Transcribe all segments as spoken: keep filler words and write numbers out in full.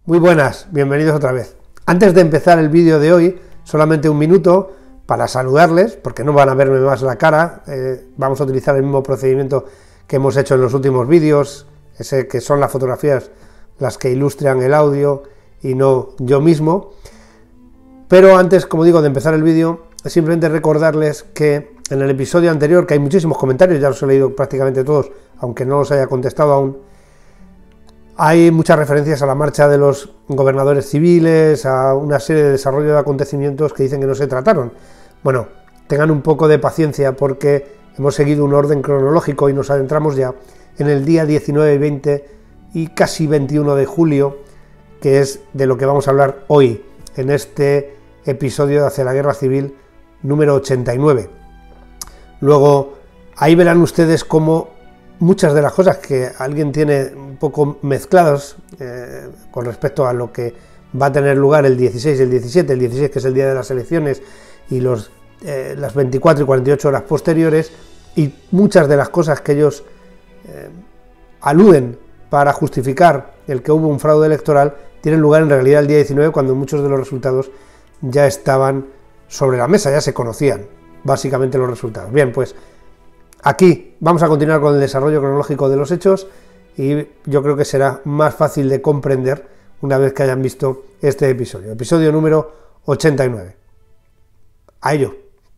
Muy buenas, bienvenidos otra vez. Antes de empezar el vídeo de hoy, solamente un minuto para saludarles, porque no van a verme más la cara. Eh, vamos a utilizar el mismo procedimiento que hemos hecho en los últimos vídeos, ese que son las fotografías las que ilustran el audio y no yo mismo. Pero antes, como digo, de empezar el vídeo, simplemente recordarles que en el episodio anterior, que hay muchísimos comentarios, ya los he leído prácticamente todos, aunque no los haya contestado aún, hay muchas referencias a la marcha de los gobernadores civiles, a una serie de desarrollo de acontecimientos que dicen que no se trataron. Bueno, tengan un poco de paciencia porque hemos seguido un orden cronológico y nos adentramos ya en el día diecinueve, veinte y casi veintiuno de julio, que es de lo que vamos a hablar hoy, en este episodio de Hacia la Guerra Civil número ochenta y nueve. Luego, ahí verán ustedes cómo muchas de las cosas que alguien tiene un poco mezcladas eh, con respecto a lo que va a tener lugar el dieciséis y el diecisiete, el dieciséis que es el día de las elecciones y los, eh, las veinticuatro y cuarenta y ocho horas posteriores, y muchas de las cosas que ellos eh, aluden para justificar el que hubo un fraude electoral tienen lugar en realidad el día diecinueve, cuando muchos de los resultados ya estaban sobre la mesa, ya se conocían básicamente los resultados. Bien, pues aquí vamos a continuar con el desarrollo cronológico de los hechos y yo creo que será más fácil de comprender una vez que hayan visto este episodio, episodio número ochenta y nueve. A ello.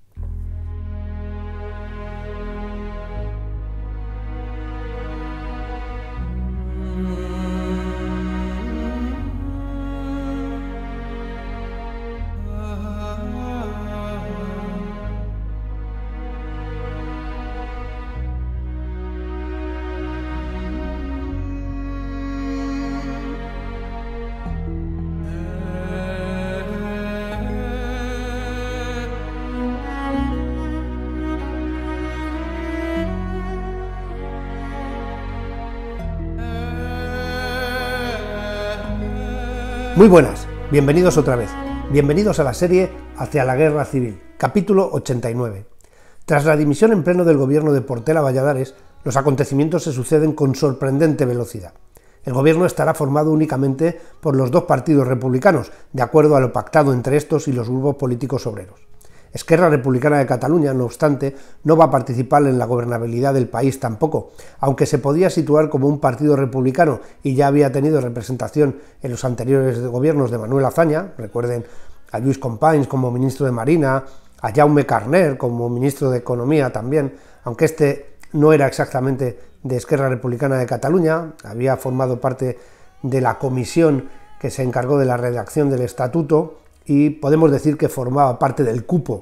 Muy buenas, bienvenidos otra vez, bienvenidos a la serie Hacia la Guerra Civil, capítulo ochenta y nueve. Tras la dimisión en pleno del gobierno de Portela Valladares, los acontecimientos se suceden con sorprendente velocidad. El gobierno estará formado únicamente por los dos partidos republicanos, de acuerdo a lo pactado entre estos y los grupos políticos obreros. Esquerra Republicana de Cataluña, no obstante, no va a participar en la gobernabilidad del país tampoco, aunque se podía situar como un partido republicano y ya había tenido representación en los anteriores gobiernos de Manuel Azaña. Recuerden a Lluís Companys como ministro de Marina, a Jaume Carner como ministro de Economía también, aunque este no era exactamente de Esquerra Republicana de Cataluña, había formado parte de la comisión que se encargó de la redacción del estatuto, y podemos decir que formaba parte del cupo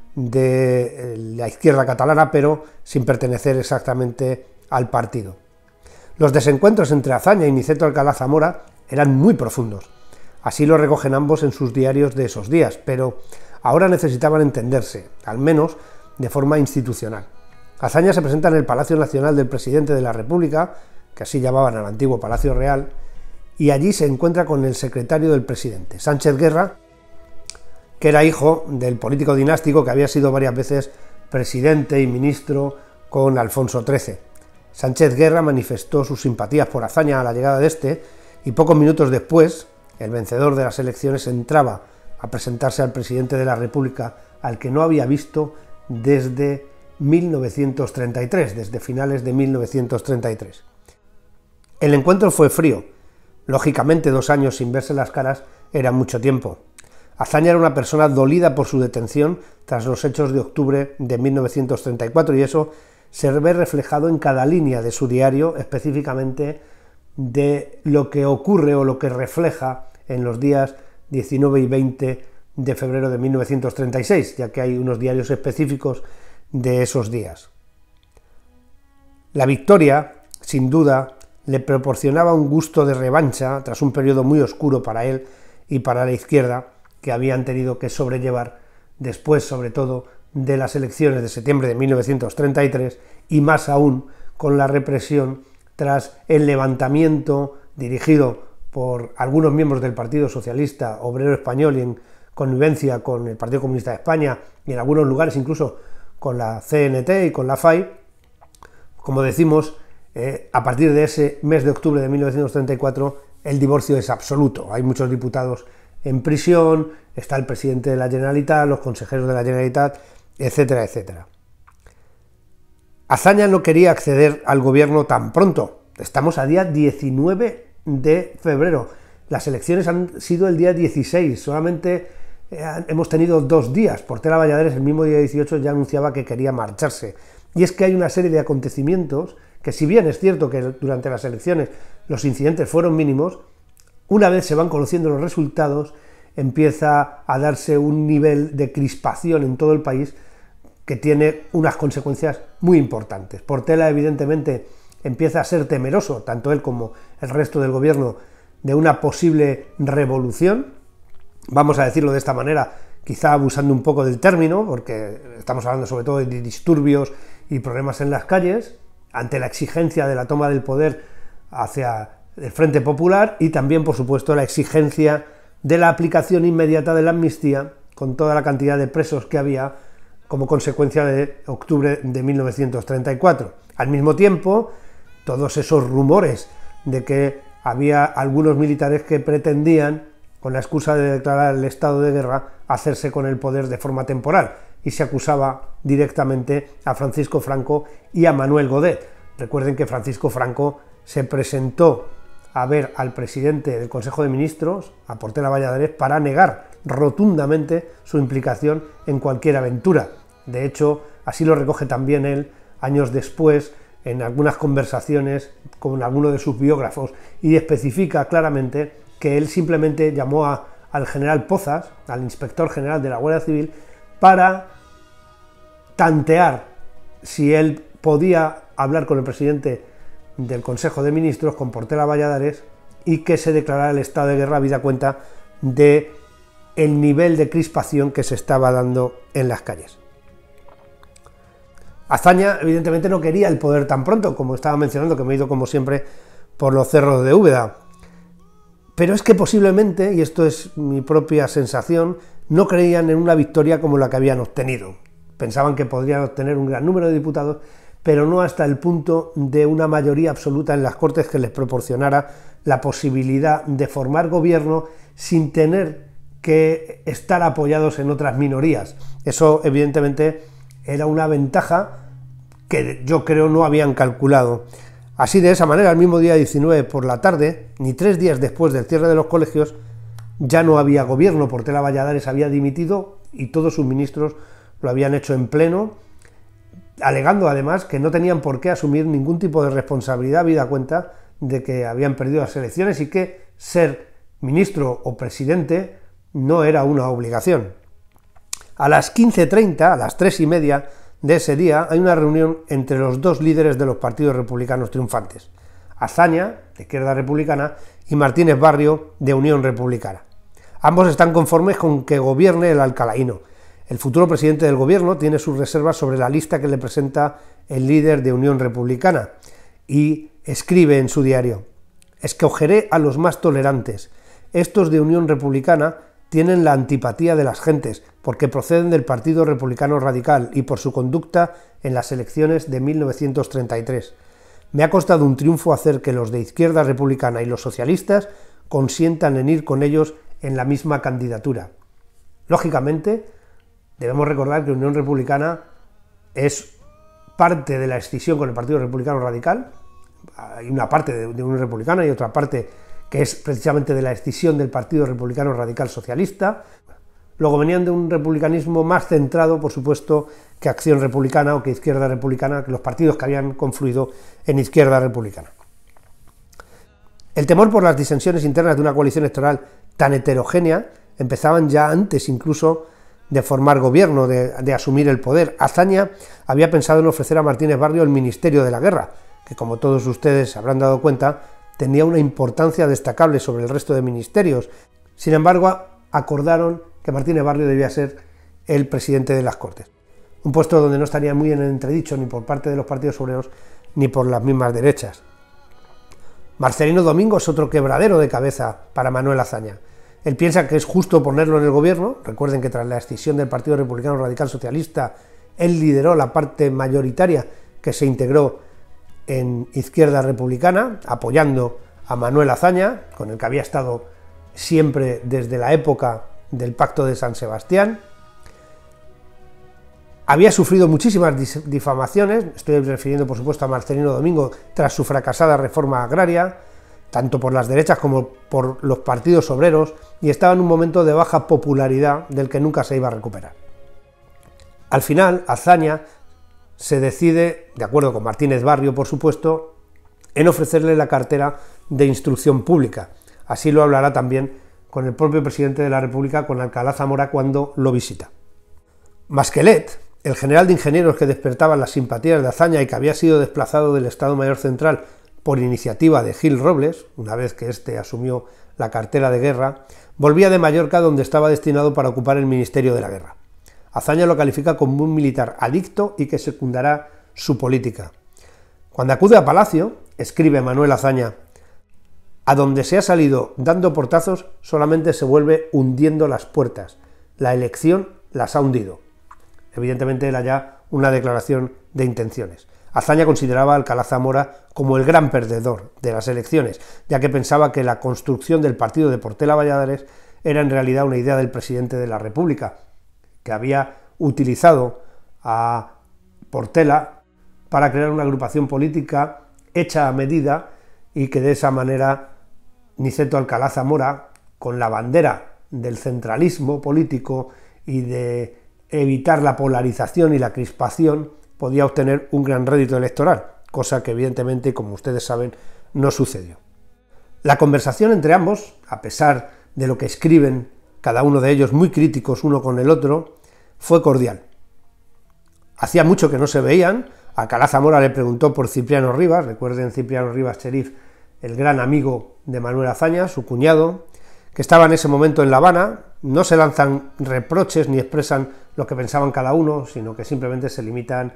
de la izquierda catalana, pero sin pertenecer exactamente al partido. Los desencuentros entre Azaña y Niceto Alcalá Zamora eran muy profundos, así lo recogen ambos en sus diarios de esos días, pero ahora necesitaban entenderse, al menos de forma institucional. Azaña se presenta en el Palacio Nacional del Presidente de la República, que así llamaban al antiguo Palacio Real, y allí se encuentra con el secretario del presidente, Sánchez Guerra, que era hijo del político dinástico que había sido varias veces presidente y ministro con Alfonso trece. Sánchez Guerra manifestó sus simpatías por Azaña a la llegada de este, y pocos minutos después, el vencedor de las elecciones entraba a presentarse al presidente de la República, al que no había visto desde mil novecientos treinta y tres, desde finales de mil novecientos treinta y tres. El encuentro fue frío. Lógicamente, dos años sin verse las caras era mucho tiempo. Azaña era una persona dolida por su detención tras los hechos de octubre de mil novecientos treinta y cuatro, y eso se ve reflejado en cada línea de su diario, específicamente de lo que ocurre o lo que refleja en los días diecinueve y veinte de febrero de mil novecientos treinta y seis, ya que hay unos diarios específicos de esos días. La victoria, sin duda, le proporcionaba un gusto de revancha tras un periodo muy oscuro para él y para la izquierda, que habían tenido que sobrellevar después, sobre todo, de las elecciones de septiembre de mil novecientos treinta y tres, y más aún con la represión tras el levantamiento dirigido por algunos miembros del Partido Socialista Obrero Español y en connivencia con el Partido Comunista de España, y en algunos lugares incluso con la C N T y con la F A I. Como decimos, eh, a partir de ese mes de octubre de mil novecientos treinta y cuatro el divorcio es absoluto. Hay muchos diputados en prisión, está el presidente de la Generalitat, los consejeros de la Generalitat, etcétera, etcétera. Azaña no quería acceder al gobierno tan pronto. Estamos a día diecinueve de febrero. Las elecciones han sido el día dieciséis, solamente eh, hemos tenido dos días. Portela Valladares el mismo día dieciocho ya anunciaba que quería marcharse. Y es que hay una serie de acontecimientos que, si bien es cierto que durante las elecciones los incidentes fueron mínimos, una vez se van conociendo los resultados, empieza a darse un nivel de crispación en todo el país que tiene unas consecuencias muy importantes. Portela, evidentemente, empieza a ser temeroso, tanto él como el resto del gobierno, de una posible revolución, vamos a decirlo de esta manera, quizá abusando un poco del término, porque estamos hablando sobre todo de disturbios y problemas en las calles, ante la exigencia de la toma del poder hacia el Frente Popular, y también, por supuesto, la exigencia de la aplicación inmediata de la amnistía, con toda la cantidad de presos que había como consecuencia de octubre de mil novecientos treinta y cuatro. Al mismo tiempo, todos esos rumores de que había algunos militares que pretendían, con la excusa de declarar el estado de guerra, hacerse con el poder de forma temporal, y se acusaba directamente a Francisco Franco y a Manuel Godet. Recuerden que Francisco Franco se presentó a ver al presidente del Consejo de Ministros, a Portela Valladares, para negar rotundamente su implicación en cualquier aventura. De hecho, así lo recoge también él años después en algunas conversaciones con alguno de sus biógrafos, y especifica claramente que él simplemente llamó a, al general Pozas, al inspector general de la Guardia Civil, para tantear si él podía hablar con el presidente del Consejo de Ministros, con Portela Valladares, y que se declarara el estado de guerra, habida cuenta de el nivel de crispación que se estaba dando en las calles. Azaña, evidentemente, no quería el poder tan pronto, como estaba mencionando, que me he ido, como siempre, por los cerros de Úbeda. Pero es que posiblemente, y esto es mi propia sensación, no creían en una victoria como la que habían obtenido. Pensaban que podrían obtener un gran número de diputados, pero no hasta el punto de una mayoría absoluta en las Cortes que les proporcionara la posibilidad de formar gobierno sin tener que estar apoyados en otras minorías. Eso, evidentemente, era una ventaja que yo creo no habían calculado. Así, de esa manera, el mismo día diecinueve por la tarde, ni tres días después del cierre de los colegios, ya no había gobierno. Portela Valladares había dimitido y todos sus ministros lo habían hecho en pleno, alegando además que no tenían por qué asumir ningún tipo de responsabilidad, habida cuenta de que habían perdido las elecciones y que ser ministro o presidente no era una obligación. A las quince treinta, a las tres y media de ese día, hay una reunión entre los dos líderes de los partidos republicanos triunfantes, Azaña, de Izquierda Republicana, y Martínez Barrio, de Unión Republicana. Ambos están conformes con que gobierne el alcalaíno. El futuro presidente del gobierno tiene sus reservas sobre la lista que le presenta el líder de Unión Republicana, y escribe en su diario: escogeré a los más tolerantes. Estos de Unión Republicana tienen la antipatía de las gentes, porque proceden del Partido Republicano Radical y por su conducta en las elecciones de mil novecientos treinta y tres. Me ha costado un triunfo hacer que los de Izquierda Republicana y los socialistas consientan en ir con ellos en la misma candidatura. Lógicamente, debemos recordar que Unión Republicana es parte de la escisión con el Partido Republicano Radical. Hay una parte de Unión Republicana y otra parte que es precisamente de la escisión del Partido Republicano Radical Socialista. Luego venían de un republicanismo más centrado, por supuesto, que Acción Republicana o que Izquierda Republicana, que los partidos que habían confluido en Izquierda Republicana. El temor por las disensiones internas de una coalición electoral tan heterogénea empezaban ya antes incluso de formar gobierno, de, de asumir el poder. Azaña había pensado en ofrecer a Martínez Barrio el Ministerio de la Guerra, que, como todos ustedes habrán dado cuenta, tenía una importancia destacable sobre el resto de ministerios. Sin embargo, acordaron que Martínez Barrio debía ser el presidente de las Cortes, un puesto donde no estaría muy en el entredicho ni por parte de los partidos obreros ni por las mismas derechas. Marcelino Domingo es otro quebradero de cabeza para Manuel Azaña. Él piensa que es justo ponerlo en el gobierno. Recuerden que tras la escisión del Partido Republicano Radical Socialista, él lideró la parte mayoritaria que se integró en Izquierda Republicana, apoyando a Manuel Azaña, con el que había estado siempre desde la época del Pacto de San Sebastián. Había sufrido muchísimas difamaciones, estoy refiriendo por supuesto a Marcelino Domingo, tras su fracasada reforma agraria, tanto por las derechas como por los partidos obreros, y estaba en un momento de baja popularidad del que nunca se iba a recuperar. Al final, Azaña se decide, de acuerdo con Martínez Barrio, por supuesto, en ofrecerle la cartera de Instrucción Pública. Así lo hablará también con el propio presidente de la República, con Alcalá Zamora, cuando lo visita. Masquelet, el general de ingenieros que despertaba las simpatías de Azaña y que había sido desplazado del Estado Mayor Central por iniciativa de Gil Robles, una vez que éste asumió la cartera de guerra, volvía de Mallorca, donde estaba destinado para ocupar el Ministerio de la Guerra. Azaña lo califica como un militar adicto y que secundará su política. Cuando acude a Palacio, escribe Manuel Azaña: a donde se ha salido dando portazos solamente se vuelve hundiendo las puertas. La elección las ha hundido. Evidentemente era ya una declaración de intenciones. Azaña consideraba a Alcalá Zamora como el gran perdedor de las elecciones, ya que pensaba que la construcción del partido de Portela Valladares era en realidad una idea del presidente de la República, que había utilizado a Portela para crear una agrupación política hecha a medida y que de esa manera Niceto Alcalá Zamora, con la bandera del centralismo político y de evitar la polarización y la crispación, podía obtener un gran rédito electoral, cosa que evidentemente, como ustedes saben, no sucedió. La conversación entre ambos, a pesar de lo que escriben cada uno de ellos muy críticos uno con el otro, fue cordial. Hacía mucho que no se veían. Alcalá Zamora le preguntó por Cipriano Rivas, recuerden Cipriano Rivas Cherif, el gran amigo de Manuel Azaña, su cuñado, que estaba en ese momento en La Habana. No se lanzan reproches ni expresan lo que pensaban cada uno, sino que simplemente se limitan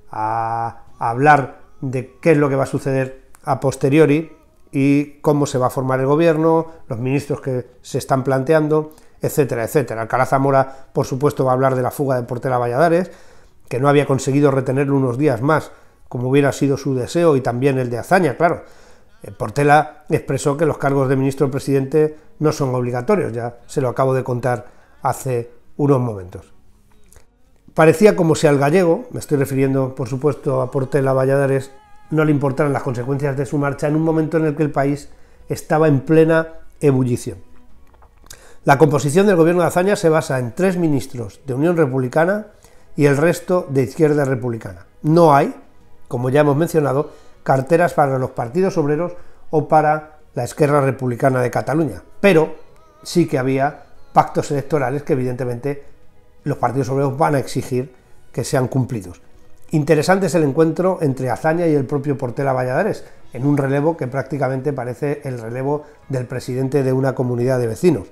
a hablar de qué es lo que va a suceder a posteriori y cómo se va a formar el gobierno, los ministros que se están planteando, etcétera, etcétera. Alcalá Zamora, por supuesto, va a hablar de la fuga de Portela Valladares, que no había conseguido retenerlo unos días más, como hubiera sido su deseo, y también el de Azaña, claro. Portela expresó que los cargos de ministro presidente no son obligatorios, ya se lo acabo de contar hace unos momentos. Parecía como si al gallego, me estoy refiriendo por supuesto a Portela Valladares, no le importaran las consecuencias de su marcha en un momento en el que el país estaba en plena ebullición. La composición del gobierno de Azaña se basa en tres ministros de Unión Republicana y el resto de Izquierda Republicana. No hay, como ya hemos mencionado, carteras para los partidos obreros o para la Esquerra Republicana de Cataluña, pero sí que había pactos electorales que evidentemente los partidos obreros van a exigir que sean cumplidos. Interesante es el encuentro entre Azaña y el propio Portela Valladares, en un relevo que prácticamente parece el relevo del presidente de una comunidad de vecinos.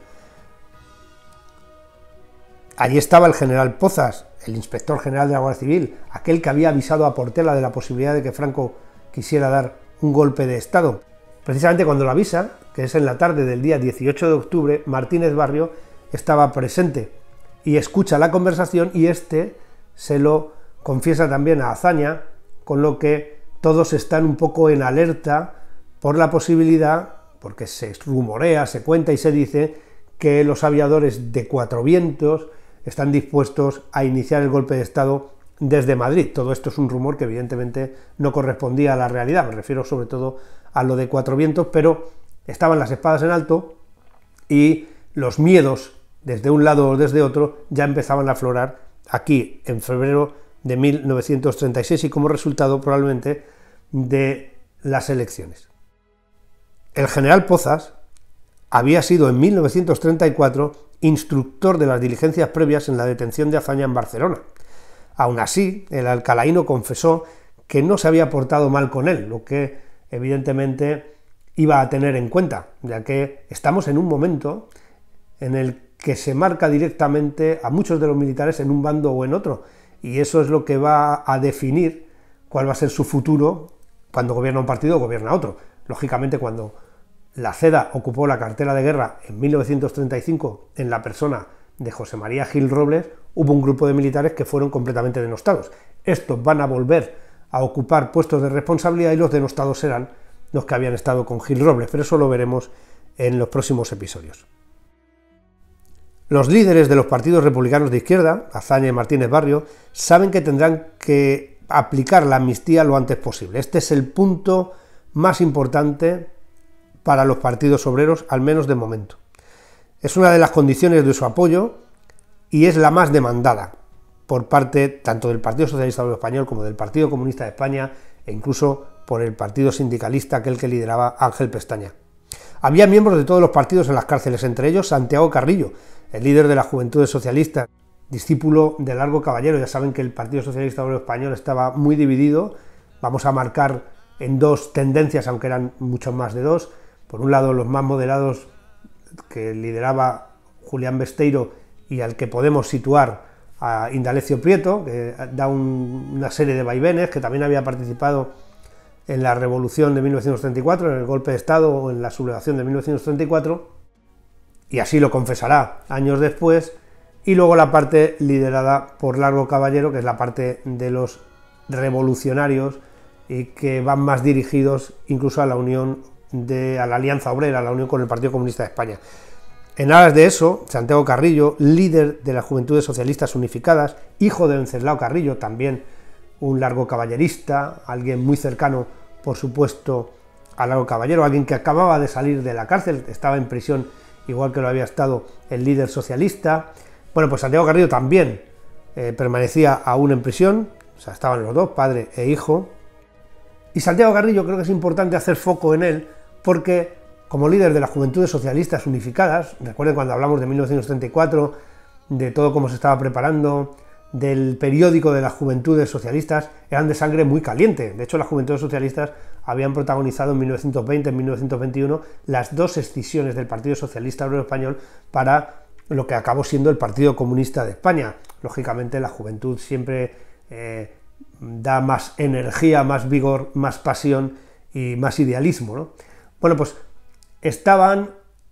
Allí estaba el general Pozas, el inspector general de la Guardia Civil, aquel que había avisado a Portela de la posibilidad de que Franco quisiera dar un golpe de Estado. Precisamente cuando lo avisa, que es en la tarde del día dieciocho de octubre, Martínez Barrio estaba presente y escucha la conversación, y este se lo confiesa también a Azaña, con lo que todos están un poco en alerta por la posibilidad, porque se rumorea, se cuenta y se dice que los aviadores de Cuatro Vientos están dispuestos a iniciar el golpe de Estado desde Madrid. Todo esto es un rumor que evidentemente no correspondía a la realidad, me refiero sobre todo a lo de Cuatro Vientos, pero estaban las espadas en alto y los miedos desde un lado o desde otro ya empezaban a aflorar aquí en febrero de mil novecientos treinta y seis y como resultado probablemente de las elecciones. El general Pozas había sido en mil novecientos treinta y cuatro instructor de las diligencias previas en la detención de Azaña en Barcelona. Aún así, el alcalaíno confesó que no se había portado mal con él, lo que evidentemente iba a tener en cuenta, ya que estamos en un momento en el que se marca directamente a muchos de los militares en un bando o en otro, y eso es lo que va a definir cuál va a ser su futuro cuando gobierna un partido o gobierna otro. Lógicamente, cuando la CEDA ocupó la cartera de guerra en mil novecientos treinta y cinco en la persona de José María Gil Robles, hubo un grupo de militares que fueron completamente denostados. Estos van a volver a ocupar puestos de responsabilidad y los denostados serán los que habían estado con Gil Robles, pero eso lo veremos en los próximos episodios. Los líderes de los partidos republicanos de izquierda, Azaña y Martínez Barrio, saben que tendrán que aplicar la amnistía lo antes posible. Este es el punto más importante para los partidos obreros, al menos de momento. Es una de las condiciones de su apoyo y es la más demandada por parte tanto del Partido Socialista Obrero Español como del Partido Comunista de España e incluso por el partido sindicalista, aquel que lideraba Ángel Pestaña. Había miembros de todos los partidos en las cárceles, entre ellos Santiago Carrillo, el líder de las Juventudes Socialistas, discípulo de Largo Caballero. Ya saben que el Partido Socialista Obrero Español estaba muy dividido. Vamos a marcar en dos tendencias, aunque eran muchos más de dos. Por un lado, los más moderados, que lideraba Julián Besteiro, y al que podemos situar a Indalecio Prieto, que da un, una serie de vaivenes, que también había participado en la Revolución de mil novecientos treinta y cuatro, en el golpe de Estado o en la sublevación de mil novecientos treinta y cuatro, y así lo confesará años después, y luego la parte liderada por Largo Caballero, que es la parte de los revolucionarios y que van más dirigidos incluso a la unión de, a la Alianza Obrera, a la unión con el Partido Comunista de España. En aras de eso, Santiago Carrillo, líder de las Juventudes Socialistas Unificadas, hijo de Wenceslao Carrillo, también un largo caballerista, alguien muy cercano, por supuesto, a Largo Caballero, alguien que acababa de salir de la cárcel, estaba en prisión igual que lo había estado el líder socialista. Bueno, pues Santiago Carrillo también eh, permanecía aún en prisión, o sea, estaban los dos, padre e hijo. Y Santiago Carrillo creo que es importante hacer foco en él, porque como líder de las Juventudes Socialistas Unificadas, recuerden cuando hablamos de mil novecientos treinta y cuatro, de todo cómo se estaba preparando, del periódico de las Juventudes Socialistas, eran de sangre muy caliente. De hecho, las Juventudes Socialistas habían protagonizado en mil novecientos veinte, en mil novecientos veintiuno, las dos escisiones del Partido Socialista Obrero Español para lo que acabó siendo el Partido Comunista de España. Lógicamente, la juventud siempre eh, da más energía, más vigor, más pasión y más idealismo, ¿no? Bueno, pues estaban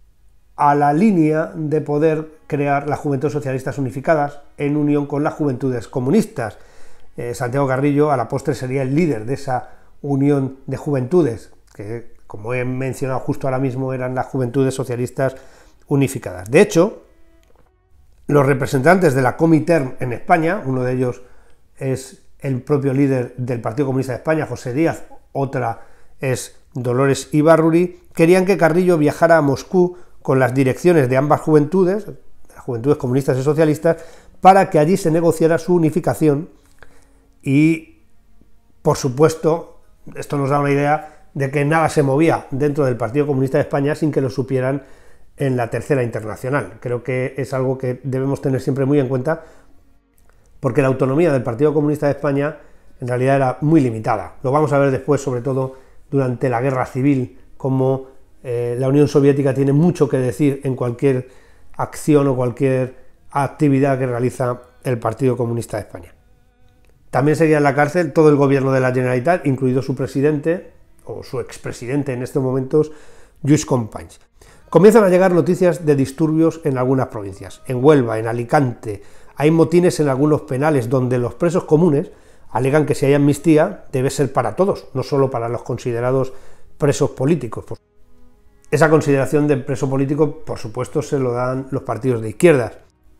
a la línea de poder crear las Juventudes Socialistas Unificadas en unión con las Juventudes Comunistas. Eh, Santiago Carrillo a la postre sería el líder de esa unión de juventudes, que como he mencionado justo ahora mismo eran las Juventudes Socialistas Unificadas. De hecho, los representantes de la Comintern en España, uno de ellos es el propio líder del Partido Comunista de España, José Díaz, otra es Dolores Ibarruri, querían que Carrillo viajara a Moscú con las direcciones de ambas juventudes, las juventudes comunistas y socialistas, para que allí se negociara su unificación y, por supuesto, esto nos da una idea de que nada se movía dentro del Partido Comunista de España sin que lo supieran en la Tercera Internacional. Creo que es algo que debemos tener siempre muy en cuenta, porque la autonomía del Partido Comunista de España en realidad era muy limitada. Lo vamos a ver después, sobre todo durante la Guerra Civil, como eh, la Unión Soviética tiene mucho que decir en cualquier acción o cualquier actividad que realiza el Partido Comunista de España. También seguía en la cárcel todo el gobierno de la Generalitat, incluido su presidente, o su expresidente en estos momentos, Lluís Companys. Comienzan a llegar noticias de disturbios en algunas provincias. En Huelva, en Alicante, hay motines en algunos penales donde los presos comunes alegan que si hay amnistía debe ser para todos, no solo para los considerados presos políticos. Esa consideración de preso político, por supuesto, se lo dan los partidos de izquierdas.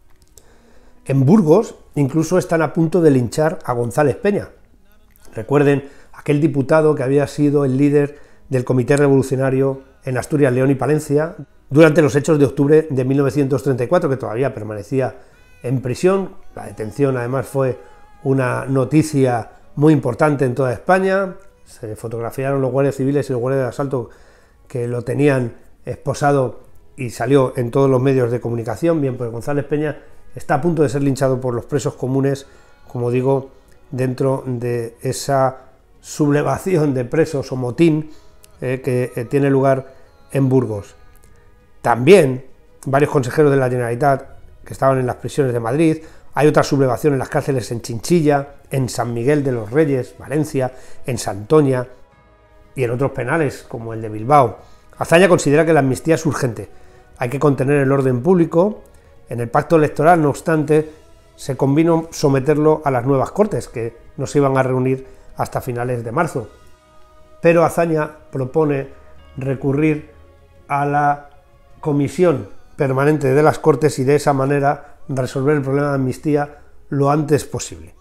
En Burgos incluso están a punto de linchar a González Peña. Recuerden aquel diputado que había sido el líder del Comité Revolucionario en Asturias, León y Palencia durante los hechos de octubre de mil novecientos treinta y cuatro, que todavía permanecía en prisión. La detención además fue una noticia muy importante en toda España. Se fotografiaron los guardias civiles y los guardias de asalto que lo tenían esposado y salió en todos los medios de comunicación. Bien, pues González Peña está a punto de ser linchado por los presos comunes, como digo, dentro de esa sublevación de presos o motín eh, que eh, tiene lugar en Burgos. También varios consejeros de la Generalitat que estaban en las prisiones de Madrid. Hay otra sublevación en las cárceles en Chinchilla, en San Miguel de los Reyes, Valencia, en Santoña y en otros penales como el de Bilbao. Azaña considera que la amnistía es urgente. Hay que contener el orden público. En el pacto electoral, no obstante, se convino someterlo a las nuevas Cortes, que no se iban a reunir hasta finales de marzo. pero Azaña propone recurrir a la comisión permanente de las Cortes y de esa manera resolver el problema de amnistía lo antes posible.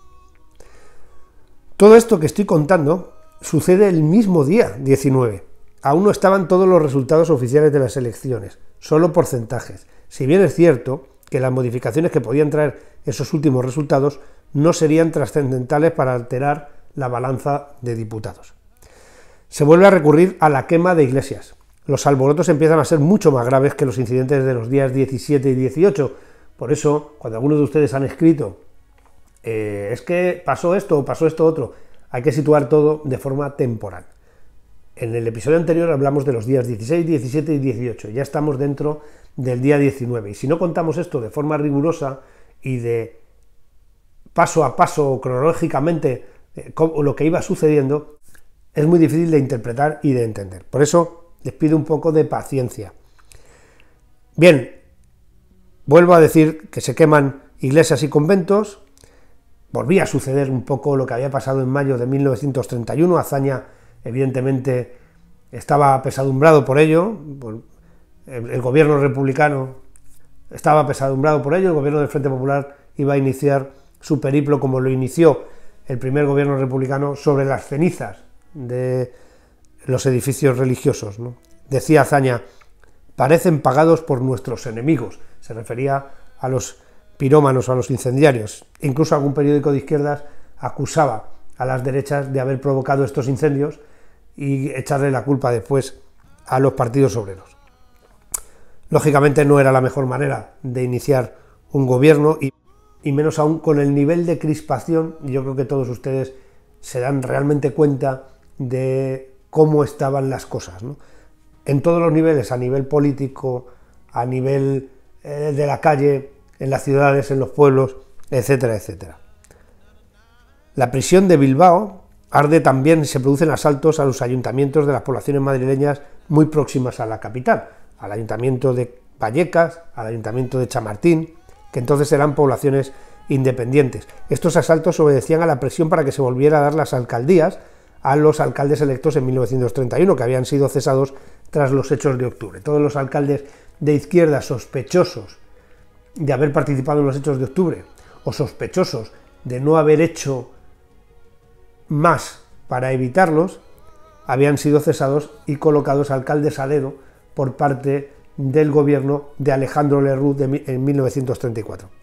Todo esto que estoy contando sucede el mismo día, diecinueve. Aún no estaban todos los resultados oficiales de las elecciones, solo porcentajes. Si bien es cierto que las modificaciones que podían traer esos últimos resultados no serían trascendentales para alterar la balanza de diputados. Se vuelve a recurrir a la quema de iglesias. Los alborotos empiezan a ser mucho más graves que los incidentes de los días diecisiete y dieciocho. Por eso, cuando algunos de ustedes han escrito eh, es que pasó esto o pasó esto otro, hay que situar todo de forma temporal. En el episodio anterior hablamos de los días dieciséis, diecisiete y dieciocho, ya estamos dentro del día diecinueve, y si no contamos esto de forma rigurosa y de paso a paso, cronológicamente, eh, lo que iba sucediendo, es muy difícil de interpretar y de entender. Por eso les pido un poco de paciencia. Bien, vuelvo a decir que se queman iglesias y conventos. Volvía a suceder un poco lo que había pasado en mayo de mil novecientos treinta y uno, Azaña evidentemente estaba apesadumbrado por ello, el, el gobierno republicano estaba apesadumbrado por ello, el gobierno del Frente Popular iba a iniciar su periplo como lo inició el primer gobierno republicano sobre las cenizas de los edificios religiosos, ¿no? Decía Azaña, parecen pagados por nuestros enemigos, se refería a los pirómanos o a los incendiarios. Incluso algún periódico de izquierdas acusaba a las derechas de haber provocado estos incendios y echarle la culpa después a los partidos obreros. Lógicamente no era la mejor manera de iniciar un gobierno y, y menos aún con el nivel de crispación. Yo creo que todos ustedes se dan realmente cuenta de cómo estaban las cosas, ¿no? En todos los niveles, a nivel político, a nivel eh, de la calle, en las ciudades, en los pueblos, etcétera, etcétera. La prisión de Bilbao arde también, se producen asaltos a los ayuntamientos de las poblaciones madrileñas muy próximas a la capital, al ayuntamiento de Vallecas, al ayuntamiento de Chamartín, que entonces eran poblaciones independientes. Estos asaltos obedecían a la presión para que se volviera a dar las alcaldías a los alcaldes electos en mil novecientos treinta y uno, que habían sido cesados tras los hechos de octubre. Todos los alcaldes de izquierda sospechosos de haber participado en los hechos de octubre o sospechosos de no haber hecho más para evitarlos, habían sido cesados y colocados alcaldes a dedo por parte del gobierno de Alejandro Lerroux de, en mil novecientos treinta y cuatro.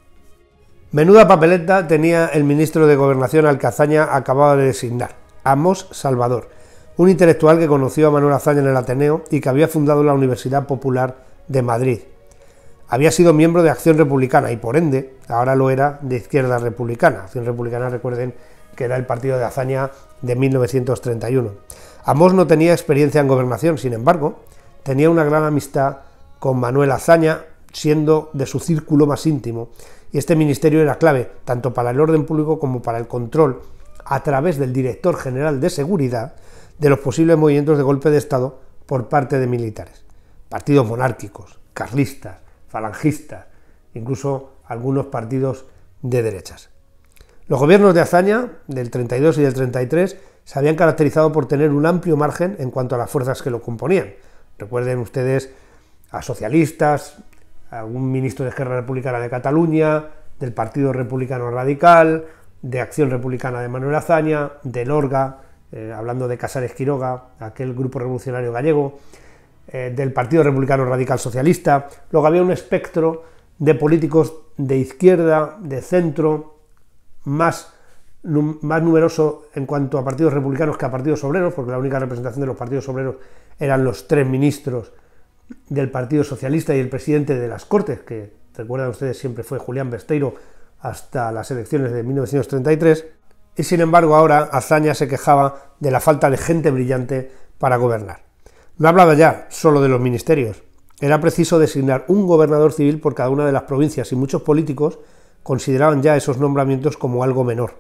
Menuda papeleta tenía el ministro de Gobernación al que Azaña acababa de designar, Amos Salvador, un intelectual que conoció a Manuel Azaña en el Ateneo y que había fundado la Universidad Popular de Madrid. Había sido miembro de Acción Republicana y, por ende, ahora lo era de Izquierda Republicana. Acción Republicana, recuerden, que era el partido de Azaña de mil novecientos treinta y uno. Amos no tenía experiencia en gobernación, sin embargo, tenía una gran amistad con Manuel Azaña, siendo de su círculo más íntimo, y este ministerio era clave, tanto para el orden público como para el control, a través del director general de seguridad, de los posibles movimientos de golpe de Estado por parte de militares, partidos monárquicos, carlistas, falangistas, incluso algunos partidos de derechas. Los gobiernos de Azaña, del treinta y dos y del treinta y tres, se habían caracterizado por tener un amplio margen en cuanto a las fuerzas que lo componían. Recuerden ustedes a socialistas, a un ministro de Esquerra Republicana de Cataluña, del Partido Republicano Radical, de Acción Republicana de Manuel Azaña, de Lorga, eh, hablando de Casares Quiroga, aquel grupo revolucionario gallego, eh, del Partido Republicano Radical Socialista. Luego había un espectro de políticos de izquierda, de centro, más, más numeroso en cuanto a partidos republicanos que a partidos obreros, porque la única representación de los partidos obreros eran los tres ministros del Partido Socialista y el presidente de las Cortes, que recuerdan ustedes siempre fue Julián Besteiro hasta las elecciones de mil novecientos treinta y tres, y sin embargo ahora Azaña se quejaba de la falta de gente brillante para gobernar. No hablaba ya solo de los ministerios, era preciso designar un gobernador civil por cada una de las provincias y muchos políticos consideraban ya esos nombramientos como algo menor,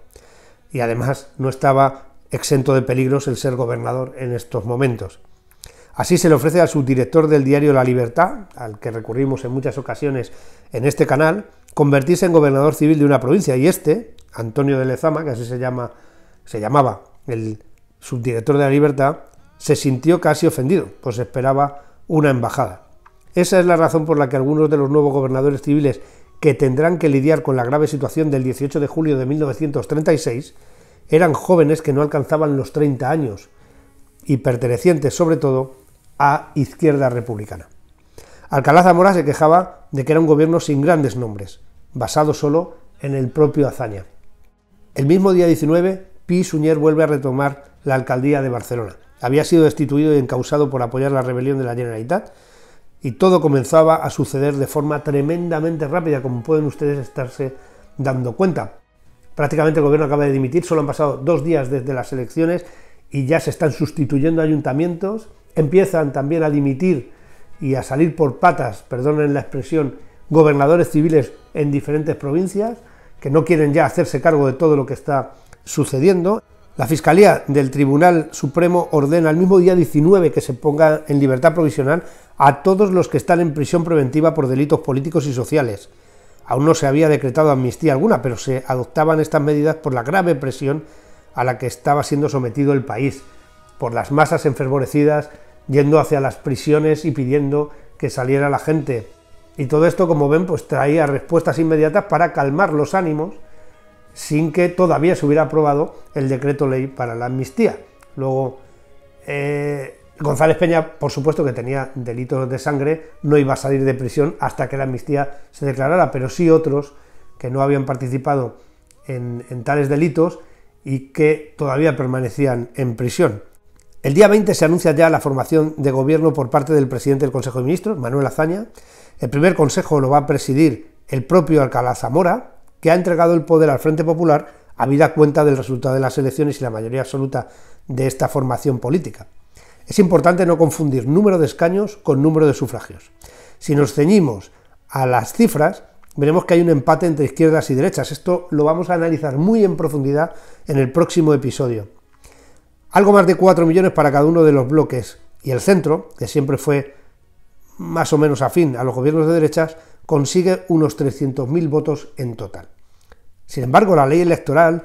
y además no estaba exento de peligros el ser gobernador en estos momentos. Así se le ofrece al subdirector del diario La Libertad, al que recurrimos en muchas ocasiones en este canal, convertirse en gobernador civil de una provincia, y este, Antonio de Lezama, que así se llama, se llamaba el subdirector de La Libertad, se sintió casi ofendido, pues esperaba una embajada. Esa es la razón por la que algunos de los nuevos gobernadores civiles que tendrán que lidiar con la grave situación del dieciocho de julio de mil novecientos treinta y seis eran jóvenes que no alcanzaban los treinta años y pertenecientes sobre todo a Izquierda Republicana. Alcalá Zamora se quejaba de que era un gobierno sin grandes nombres, basado solo en el propio Azaña. El mismo día diecinueve, Pi Sunyer vuelve a retomar la alcaldía de Barcelona. Había sido destituido y encausado por apoyar la rebelión de la Generalitat, y todo comenzaba a suceder de forma tremendamente rápida, como pueden ustedes estarse dando cuenta. Prácticamente el gobierno acaba de dimitir, solo han pasado dos días desde las elecciones y ya se están sustituyendo ayuntamientos, empiezan también a dimitir y a salir por patas, perdonen la expresión, gobernadores civiles en diferentes provincias, que no quieren ya hacerse cargo de todo lo que está sucediendo. La Fiscalía del Tribunal Supremo ordena el mismo día diecinueve que se ponga en libertad provisional a todos los que están en prisión preventiva por delitos políticos y sociales. Aún no se había decretado amnistía alguna, pero se adoptaban estas medidas por la grave presión a la que estaba siendo sometido el país, por las masas enfervorecidas yendo hacia las prisiones y pidiendo que saliera la gente. Y todo esto, como ven, pues traía respuestas inmediatas para calmar los ánimos, sin que todavía se hubiera aprobado el decreto ley para la amnistía. Luego, eh, González Peña, por supuesto que tenía delitos de sangre, no iba a salir de prisión hasta que la amnistía se declarara, pero sí otros que no habían participado en, en tales delitos y que todavía permanecían en prisión. El día veinte se anuncia ya la formación de gobierno por parte del presidente del Consejo de Ministros, Manuel Azaña. El primer consejo lo va a presidir el propio Alcalá Zamora, que ha entregado el poder al Frente Popular, habida cuenta del resultado de las elecciones y la mayoría absoluta de esta formación política. Es importante no confundir número de escaños con número de sufragios. Si nos ceñimos a las cifras, veremos que hay un empate entre izquierdas y derechas. Esto lo vamos a analizar muy en profundidad en el próximo episodio. Algo más de cuatro millones para cada uno de los bloques, y el centro, que siempre fue más o menos afín a los gobiernos de derechas, consigue unos trescientos mil votos en total. Sin embargo, la ley electoral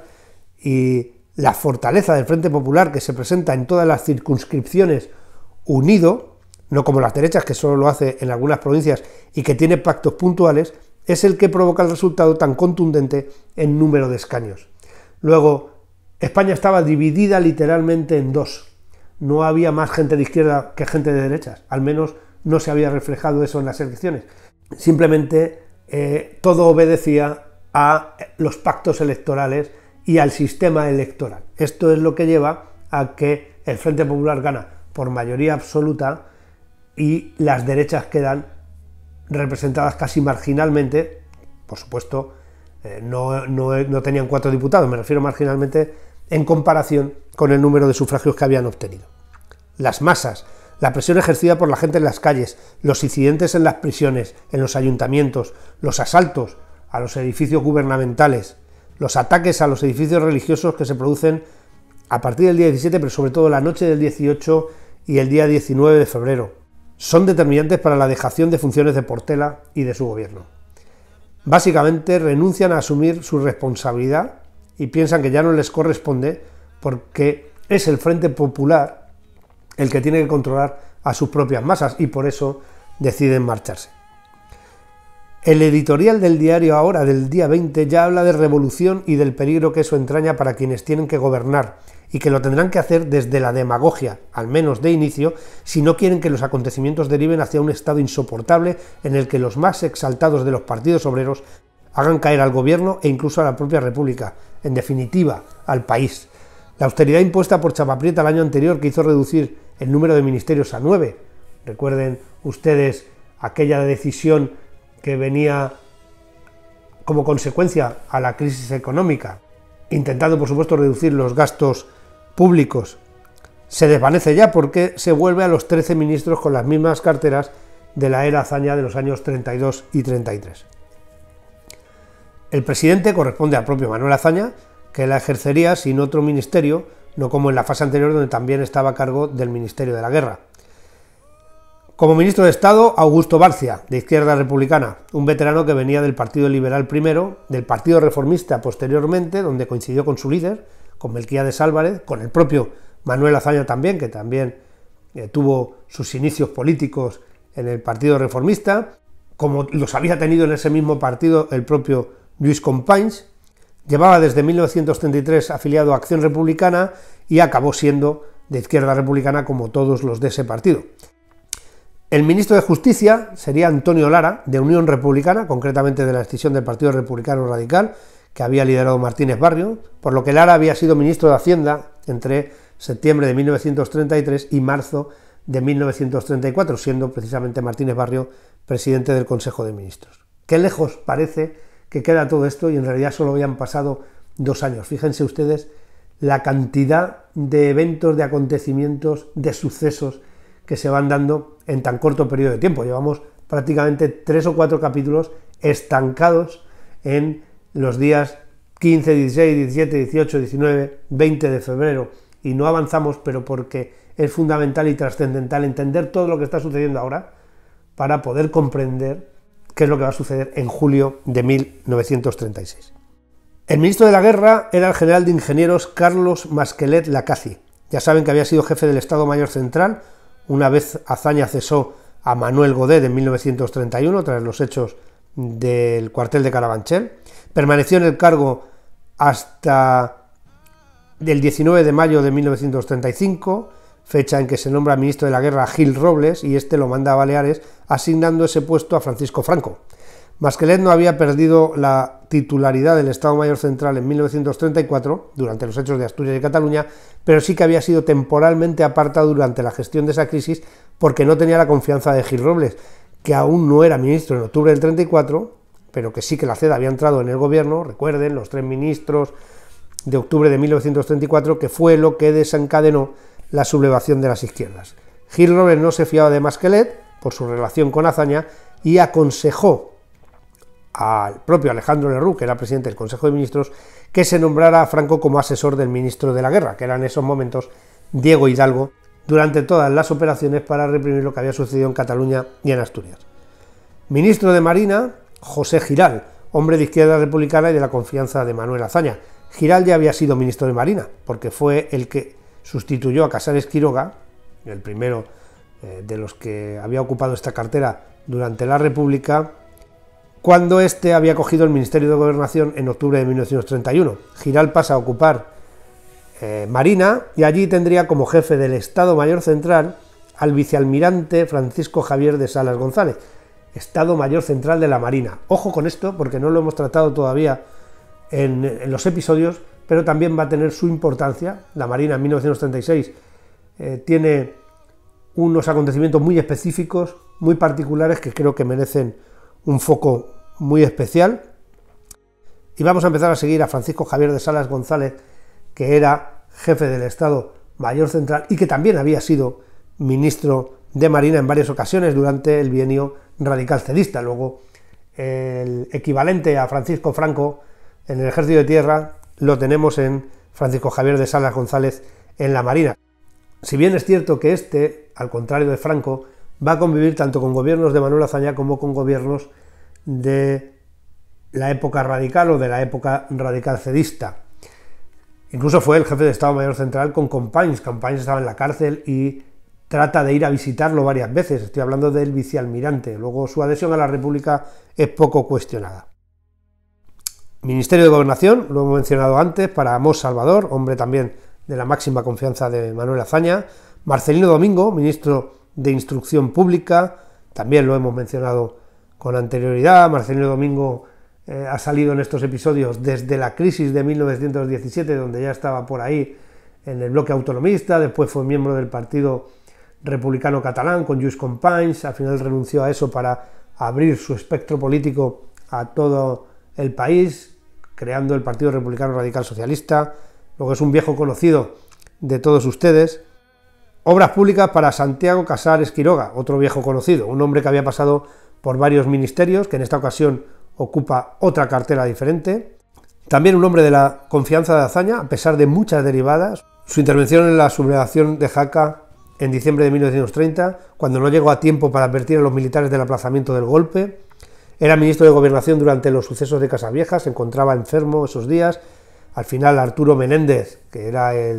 y la fortaleza del Frente Popular, que se presenta en todas las circunscripciones unido, no como las derechas, que solo lo hace en algunas provincias y que tiene pactos puntuales, es el que provoca el resultado tan contundente en número de escaños. Luego, España estaba dividida literalmente en dos. No había más gente de izquierda que gente de derechas, al menos no se había reflejado eso en las elecciones. Simplemente eh, todo obedecía a los pactos electorales y al sistema electoral. Esto es lo que lleva a que el Frente Popular gana por mayoría absoluta y las derechas quedan representadas casi marginalmente. Por supuesto, eh, no, no, no tenían cuatro diputados, me refiero marginalmente en comparación con el número de sufragios que habían obtenido. Las masas, la presión ejercida por la gente en las calles, los incidentes en las prisiones, en los ayuntamientos, los asaltos a los edificios gubernamentales, los ataques a los edificios religiosos que se producen a partir del día diecisiete, pero sobre todo la noche del dieciocho y el día diecinueve de febrero, son determinantes para la dejación de funciones de Portela y de su gobierno. Básicamente renuncian a asumir su responsabilidad y piensan que ya no les corresponde porque es el Frente Popular el que tiene que controlar a sus propias masas y por eso deciden marcharse. El editorial del diario Ahora del día veinte ya habla de revolución y del peligro que eso entraña para quienes tienen que gobernar y que lo tendrán que hacer desde la demagogia, al menos de inicio, si no quieren que los acontecimientos deriven hacia un estado insoportable en el que los más exaltados de los partidos obreros hagan caer al gobierno e incluso a la propia República, en definitiva, al país. La austeridad impuesta por Chavaprieta el año anterior, que hizo reducir el número de ministerios a nueve. Recuerden ustedes aquella decisión que venía como consecuencia a la crisis económica, intentando por supuesto reducir los gastos públicos, se desvanece ya porque se vuelve a los trece ministros con las mismas carteras de la era Azaña de los años treinta y dos y treinta y tres. El presidente corresponde al propio Manuel Azaña, que la ejercería sin otro ministerio, no como en la fase anterior donde también estaba a cargo del Ministerio de la Guerra. Como ministro de Estado, Augusto Bárcea, de Izquierda Republicana, un veterano que venía del Partido Liberal primero, del Partido Reformista posteriormente, donde coincidió con su líder, con Melquíades Álvarez, con el propio Manuel Azaña también, que también eh, tuvo sus inicios políticos en el Partido Reformista, como los había tenido en ese mismo partido el propio Lluís Companys. Llevaba desde mil novecientos treinta y tres afiliado a Acción Republicana y acabó siendo de Izquierda Republicana como todos los de ese partido. El ministro de Justicia sería Antonio Lara, de Unión Republicana, concretamente de la escisión del Partido Republicano Radical, que había liderado Martínez Barrio, por lo que Lara había sido ministro de Hacienda entre septiembre de mil novecientos treinta y tres y marzo de mil novecientos treinta y cuatro, siendo precisamente Martínez Barrio presidente del Consejo de Ministros. Qué lejos parece que queda todo esto, y en realidad solo habían pasado dos años. Fíjense ustedes la cantidad de eventos, de acontecimientos, de sucesos que se van dando en tan corto periodo de tiempo. Llevamos prácticamente tres o cuatro capítulos estancados en los días quince, dieciséis, diecisiete, dieciocho, diecinueve, veinte de febrero, y no avanzamos, pero porque es fundamental y trascendental entender todo lo que está sucediendo ahora para poder comprender qué es lo que va a suceder en julio de mil novecientos treinta y seis. El ministro de la Guerra era el general de ingenieros Carlos Masquelet Lacaci. Ya saben que había sido jefe del Estado Mayor Central una vez Azaña cesó a Manuel Godet en mil novecientos treinta y uno, tras los hechos del cuartel de Carabanchel. Permaneció en el cargo hasta el diecinueve de mayo de mil novecientos treinta y cinco, fecha en que se nombra ministro de la Guerra a Gil Robles, y este lo manda a Baleares, asignando ese puesto a Francisco Franco. Masquelet no había perdido la titularidad del Estado Mayor Central en mil novecientos treinta y cuatro, durante los hechos de Asturias y Cataluña, pero sí que había sido temporalmente apartado durante la gestión de esa crisis porque no tenía la confianza de Gil Robles, que aún no era ministro en octubre del treinta y cuatro, pero que sí que la C E D había entrado en el gobierno. Recuerden, los tres ministros de octubre de mil novecientos treinta y cuatro, que fue lo que desencadenó la sublevación de las izquierdas. Gil Robles no se fiaba de Masquelet por su relación con Azaña y aconsejó al propio Alejandro Lerroux, que era presidente del Consejo de Ministros, que se nombrara a Franco como asesor del ministro de la Guerra, que era en esos momentos Diego Hidalgo, durante todas las operaciones para reprimir lo que había sucedido en Cataluña y en Asturias. Ministro de Marina, José Giral, hombre de Izquierda Republicana y de la confianza de Manuel Azaña. Giral ya había sido ministro de Marina, porque fue el que sustituyó a Casares Quiroga, el primero eh, de los que había ocupado esta cartera durante la República, cuando éste había cogido el Ministerio de Gobernación en octubre de mil novecientos treinta y uno. Giral pasa a ocupar eh, Marina, y allí tendría como jefe del Estado Mayor Central al vicealmirante Francisco Javier de Salas González, Estado Mayor Central de la Marina. Ojo con esto, porque no lo hemos tratado todavía en, en los episodios, pero también va a tener su importancia. La Marina en mil novecientos treinta y seis eh, tiene unos acontecimientos muy específicos, muy particulares, que creo que merecen un foco muy especial. Y vamos a empezar a seguir a Francisco Javier de Salas González, que era jefe del Estado Mayor Central y que también había sido ministro de Marina en varias ocasiones durante el bienio radical cedista. Luego, el equivalente a Francisco Franco en el Ejército de Tierra lo tenemos en Francisco Javier de Salas González en la Marina. Si bien es cierto que este, al contrario de Franco, va a convivir tanto con gobiernos de Manuel Azaña como con gobiernos de la época radical o de la época radical cedista. Incluso fue el jefe de Estado Mayor Central con Companys. Companys estaba en la cárcel y trata de ir a visitarlo varias veces. Estoy hablando del vicealmirante. Luego su adhesión a la República es poco cuestionada. Ministerio de Gobernación, lo hemos mencionado antes, para Mos Salvador, hombre también de la máxima confianza de Manuel Azaña. Marcelino Domingo, ministro de Instrucción Pública, también lo hemos mencionado con anterioridad. Marcelino Domingo eh, ha salido en estos episodios desde la crisis de mil novecientos diecisiete, donde ya estaba por ahí en el bloque autonomista, después fue miembro del Partido Republicano Catalán con Lluís Companys, al final renunció a eso para abrir su espectro político a todo el país, creando el Partido Republicano Radical Socialista. Luego es un viejo conocido de todos ustedes. Obras públicas para Santiago Casares Quiroga, otro viejo conocido, un hombre que había pasado por varios ministerios, que en esta ocasión ocupa otra cartera diferente. También un hombre de la confianza de Azaña, a pesar de muchas derivadas. Su intervención en la sublevación de Jaca en diciembre de mil novecientos treinta, cuando no llegó a tiempo para advertir a los militares del aplazamiento del golpe. Era ministro de Gobernación durante los sucesos de Casavieja, se encontraba enfermo esos días. Al final Arturo Menéndez, que era el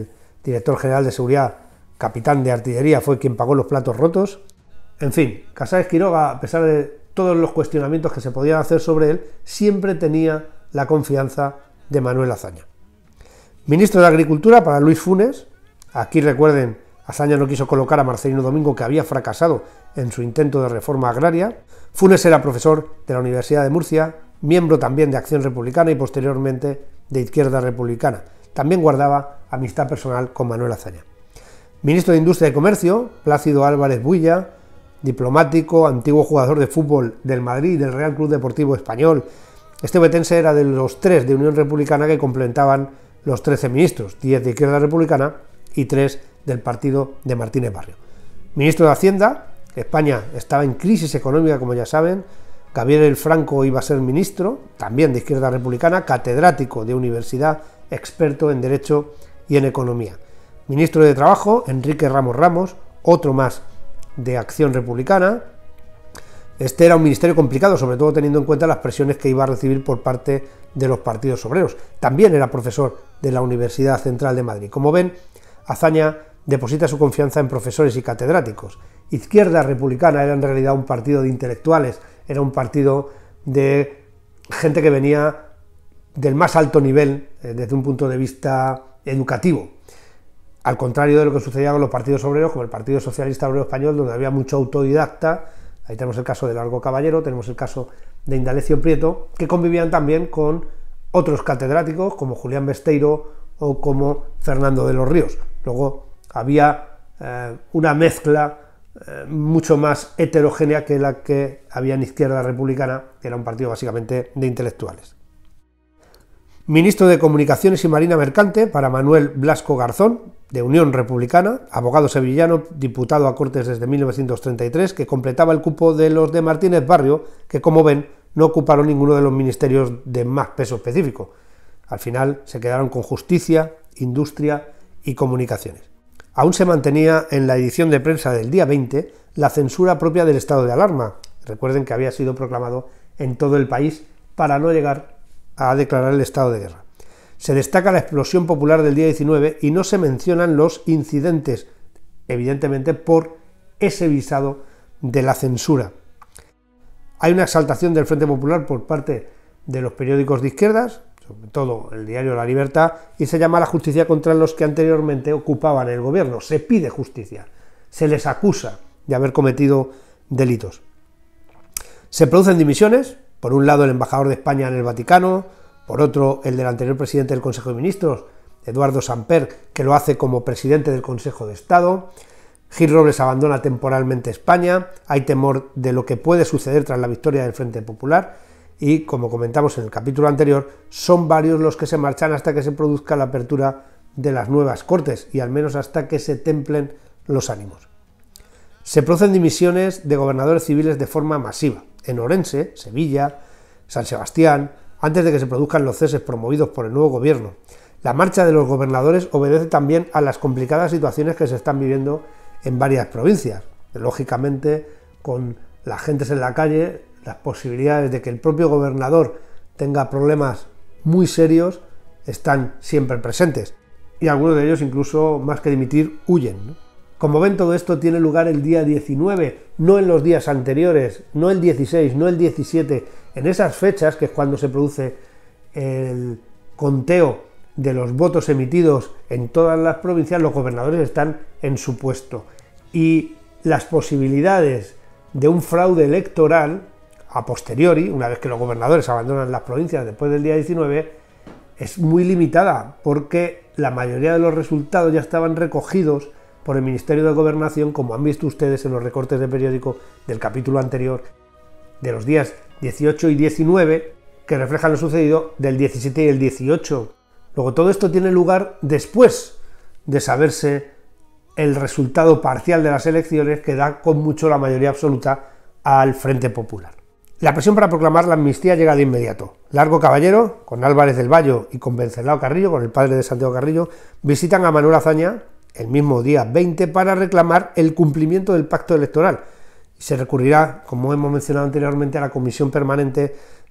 director general de seguridad, capitán de artillería, fue quien pagó los platos rotos. En fin, Casares Quiroga, a pesar de todos los cuestionamientos que se podían hacer sobre él, siempre tenía la confianza de Manuel Azaña. Ministro de Agricultura para Luis Funes. Aquí recuerden, Azaña no quiso colocar a Marcelino Domingo, que había fracasado en su intento de reforma agraria. Funes era profesor de la Universidad de Murcia, miembro también de Acción Republicana y posteriormente de Izquierda Republicana. También guardaba amistad personal con Manuel Azaña. Ministro de Industria y Comercio, Plácido Álvarez Builla, diplomático, antiguo jugador de fútbol del Madrid y del Real Club Deportivo Español. Este obetense era de los tres de Unión Republicana que complementaban los trece ministros, diez de Izquierda Republicana y tres del partido de Martínez Barrio. Ministro de Hacienda, España estaba en crisis económica, como ya saben. Gabriel El Franco iba a ser ministro, también de Izquierda Republicana, catedrático de universidad, experto en Derecho y en Economía. Ministro de Trabajo, Enrique Ramos Ramos, otro más de Acción Republicana. Este era un ministerio complicado, sobre todo teniendo en cuenta las presiones que iba a recibir por parte de los partidos obreros. También era profesor de la Universidad Central de Madrid. Como ven, Azaña deposita su confianza en profesores y catedráticos. Izquierda Republicana era en realidad un partido de intelectuales, era un partido de gente que venía del más alto nivel eh, desde un punto de vista educativo, al contrario de lo que sucedía con los partidos obreros, como el Partido Socialista Obrero Español, donde había mucho autodidacta. Ahí tenemos el caso de Largo Caballero, tenemos el caso de Indalecio Prieto, que convivían también con otros catedráticos como Julián Besteiro o como Fernando de los Ríos. Luego había eh, una mezcla eh, mucho más heterogénea que la que había en Izquierda Republicana, que era un partido básicamente de intelectuales. Ministro de Comunicaciones y Marina Mercante para Manuel Blasco Garzón, de Unión Republicana, abogado sevillano, diputado a Cortes desde mil novecientos treinta y tres, que completaba el cupo de los de Martínez Barrio, que como ven no ocuparon ninguno de los ministerios de más peso específico. Al final se quedaron con Justicia, Industria y Comunicaciones. Aún se mantenía en la edición de prensa del día veinte la censura propia del estado de alarma. Recuerden que había sido proclamado en todo el país para no llegar a declarar el estado de guerra. Se destaca la explosión popular del día diecinueve y no se mencionan los incidentes, evidentemente por ese visado de la censura. Hay una exaltación del Frente Popular por parte de los periódicos de izquierdas, sobre todo el diario La Libertad, y se llama a la justicia contra los que anteriormente ocupaban el gobierno. Se pide justicia, se les acusa de haber cometido delitos. Se producen dimisiones, por un lado el embajador de España en el Vaticano, por otro el del anterior presidente del Consejo de Ministros, Eduardo Samper, que lo hace como presidente del Consejo de Estado. Gil Robles abandona temporalmente España, hay temor de lo que puede suceder tras la victoria del Frente Popular y, como comentamos en el capítulo anterior, son varios los que se marchan hasta que se produzca la apertura de las nuevas Cortes y al menos hasta que se templen los ánimos. Se producen dimisiones de gobernadores civiles de forma masiva, en Orense, Sevilla, San Sebastián, antes de que se produzcan los ceses promovidos por el nuevo gobierno. La marcha de los gobernadores obedece también a las complicadas situaciones que se están viviendo en varias provincias. Lógicamente, con las gentes en la calle, las posibilidades de que el propio gobernador tenga problemas muy serios están siempre presentes. Y algunos de ellos, incluso más que dimitir, huyen, ¿no? Como ven, todo esto tiene lugar el día diecinueve, no en los días anteriores, no el dieciséis, no el diecisiete, en esas fechas, que es cuando se produce el conteo de los votos emitidos en todas las provincias, los gobernadores están en su puesto. Y las posibilidades de un fraude electoral, a posteriori, una vez que los gobernadores abandonan las provincias después del día diecinueve, es muy limitada, porque la mayoría de los resultados ya estaban recogidos por el Ministerio de Gobernación, como han visto ustedes en los recortes de periódico del capítulo anterior, de los días dieciocho y diecinueve, que reflejan lo sucedido del diecisiete y el dieciocho. Luego, todo esto tiene lugar después de saberse el resultado parcial de las elecciones, que da con mucho la mayoría absoluta al Frente Popular. La presión para proclamar la amnistía llega de inmediato. Largo Caballero, con Álvarez del Valle y con Venceslao Carrillo, con el padre de Santiago Carrillo, visitan a Manuel Azaña el mismo día veinte para reclamar el cumplimiento del pacto electoral. Se recurrirá, como hemos mencionado anteriormente, a la Comisión Permanente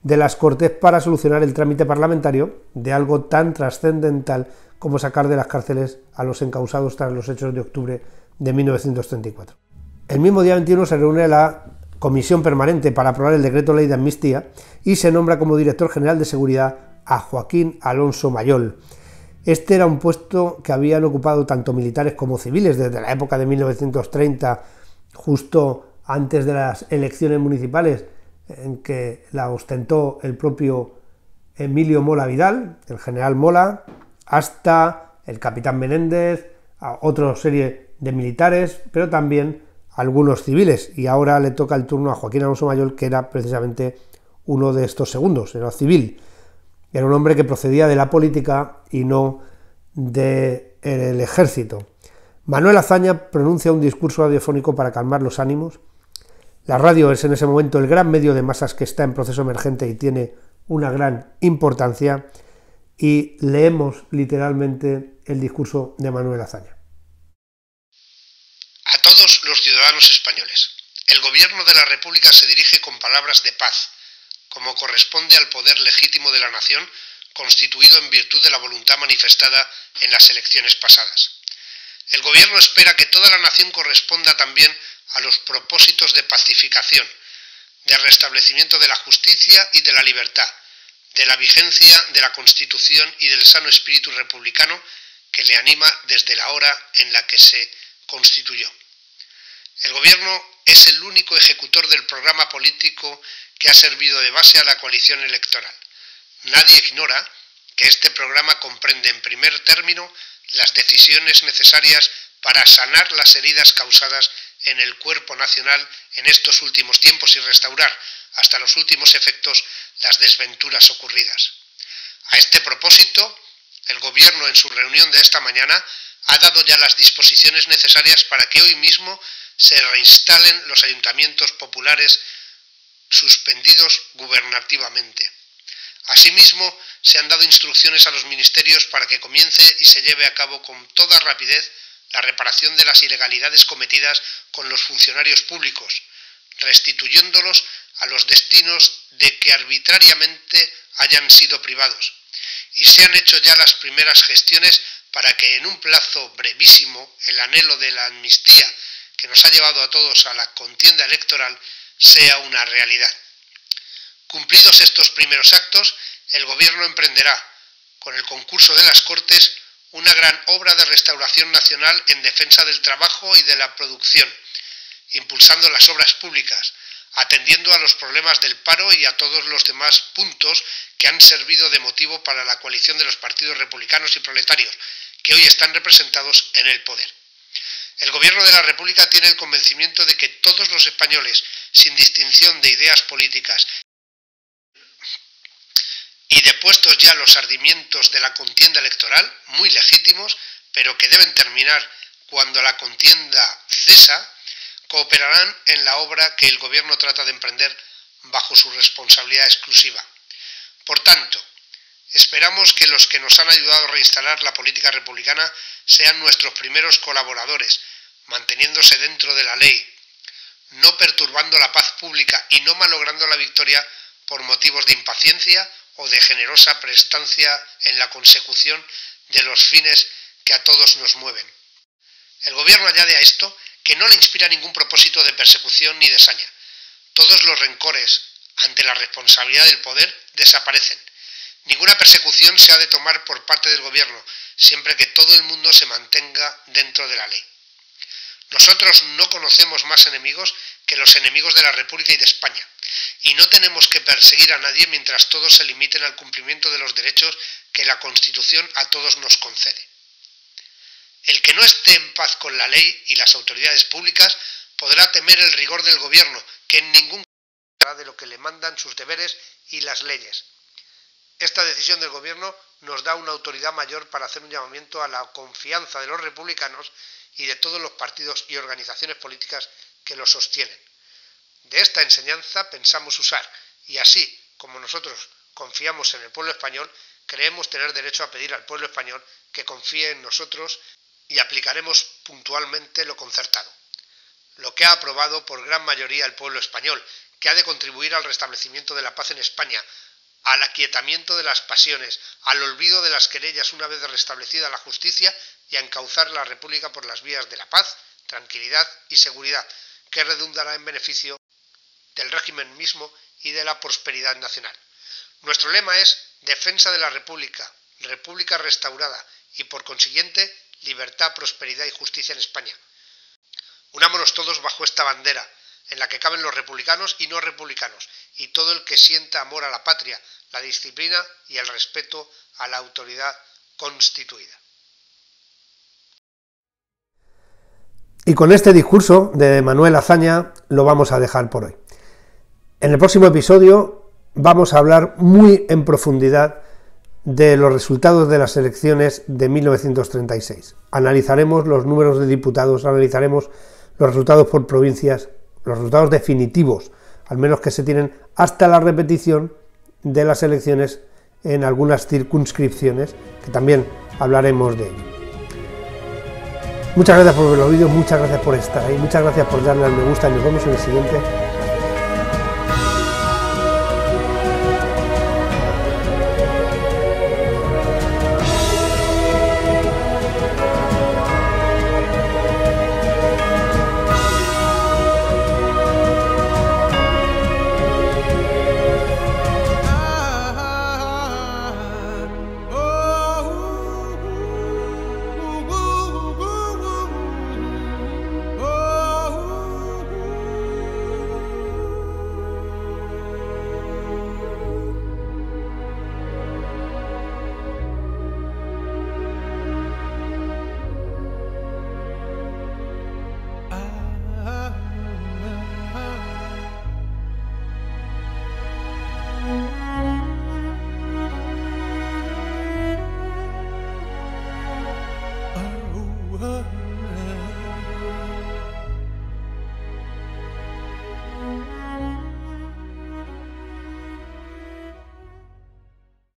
de las Cortes para solucionar el trámite parlamentario de algo tan trascendental como sacar de las cárceles a los encausados tras los hechos de octubre de mil novecientos treinta y cuatro. El mismo día veintiuno se reúne la Comisión Permanente para aprobar el decreto ley de amnistía y se nombra como director general de seguridad a Joaquín Alonso Mayol. Este era un puesto que habían ocupado tanto militares como civiles desde la época de mil novecientos treinta, justo antes de las elecciones municipales, en que la ostentó el propio Emilio Mola Vidal, el general Mola, hasta el capitán Menéndez, a otra serie de militares, pero también algunos civiles, y ahora le toca el turno a Joaquín Alonso Mayol, que era precisamente uno de estos segundos, era civil. Era un hombre que procedía de la política y no del ejército. Manuel Azaña pronuncia un discurso radiofónico para calmar los ánimos. La radio es en ese momento el gran medio de masas que está en proceso emergente y tiene una gran importancia, y leemos literalmente el discurso de Manuel Azaña. A todos los ciudadanos españoles, el Gobierno de la República se dirige con palabras de paz, como corresponde al poder legítimo de la nación, constituido en virtud de la voluntad manifestada en las elecciones pasadas. El Gobierno espera que toda la nación corresponda también a los propósitos de pacificación, de restablecimiento de la justicia y de la libertad, de la vigencia de la Constitución y del sano espíritu republicano que le anima desde la hora en la que se constituyó. El Gobierno es el único ejecutor del programa político que ha servido de base a la coalición electoral. Nadie ignora que este programa comprende en primer término las decisiones necesarias para sanar las heridas causadas en el cuerpo nacional en estos últimos tiempos y restaurar hasta los últimos efectos las desventuras ocurridas. A este propósito, el Gobierno en su reunión de esta mañana ha dado ya las disposiciones necesarias para que hoy mismo se reinstalen los ayuntamientos populares suspendidos gubernativamente. Asimismo, se han dado instrucciones a los ministerios para que comience y se lleve a cabo con toda rapidez la reparación de las ilegalidades cometidas con los funcionarios públicos, restituyéndolos a los destinos de que arbitrariamente hayan sido privados. Y se han hecho ya las primeras gestiones para que en un plazo brevísimo el anhelo de la amnistía que nos ha llevado a todos a la contienda electoral sea una realidad. Cumplidos estos primeros actos, el Gobierno emprenderá, con el concurso de las Cortes, una gran obra de restauración nacional en defensa del trabajo y de la producción, impulsando las obras públicas, atendiendo a los problemas del paro y a todos los demás puntos que han servido de motivo para la coalición de los partidos republicanos y proletarios, que hoy están representados en el poder. El Gobierno de la República tiene el convencimiento de que todos los españoles, sin distinción de ideas políticas, y depuestos ya los ardimientos de la contienda electoral, muy legítimos, pero que deben terminar cuando la contienda cesa, cooperarán en la obra que el Gobierno trata de emprender bajo su responsabilidad exclusiva. Por tanto, esperamos que los que nos han ayudado a reinstalar la política republicana sean nuestros primeros colaboradores, manteniéndose dentro de la ley, no perturbando la paz pública y no malogrando la victoria por motivos de impaciencia o de generosa prestancia en la consecución de los fines que a todos nos mueven. El Gobierno añade a esto que no le inspira ningún propósito de persecución ni de saña. Todos los rencores ante la responsabilidad del poder desaparecen. Ninguna persecución se ha de tomar por parte del Gobierno, siempre que todo el mundo se mantenga dentro de la ley. Nosotros no conocemos más enemigos que los enemigos de la República y de España, y no tenemos que perseguir a nadie mientras todos se limiten al cumplimiento de los derechos que la Constitución a todos nos concede. El que no esté en paz con la ley y las autoridades públicas podrá temer el rigor del Gobierno, que en ningún caso hará de lo que le mandan sus deberes y las leyes. Esta decisión del Gobierno nos da una autoridad mayor para hacer un llamamiento a la confianza de los republicanos y de todos los partidos y organizaciones políticas que los sostienen. De esta enseñanza pensamos usar, y así como nosotros confiamos en el pueblo español, creemos tener derecho a pedir al pueblo español que confíe en nosotros y aplicaremos puntualmente lo concertado. Lo que ha aprobado por gran mayoría el pueblo español, que ha de contribuir al restablecimiento de la paz en España, al aquietamiento de las pasiones, al olvido de las querellas una vez restablecida la justicia y a encauzar la República por las vías de la paz, tranquilidad y seguridad, que redundará en beneficio del régimen mismo y de la prosperidad nacional. Nuestro lema es defensa de la República, República restaurada y, por consiguiente, libertad, prosperidad y justicia en España. Unámonos todos bajo esta bandera, en la que caben los republicanos y no republicanos, y todo el que sienta amor a la patria, la disciplina y el respeto a la autoridad constituida. Y con este discurso de Manuel Azaña lo vamos a dejar por hoy. En el próximo episodio vamos a hablar muy en profundidad de los resultados de las elecciones de mil novecientos treinta y seis. Analizaremos los números de diputados, analizaremos los resultados por provincias, los resultados definitivos, al menos que se tienen hasta la repetición de las elecciones en algunas circunscripciones, que también hablaremos de ello. Muchas gracias por ver los vídeos, muchas gracias por estar ahí, muchas gracias por darle al me gusta y nos vemos en el siguiente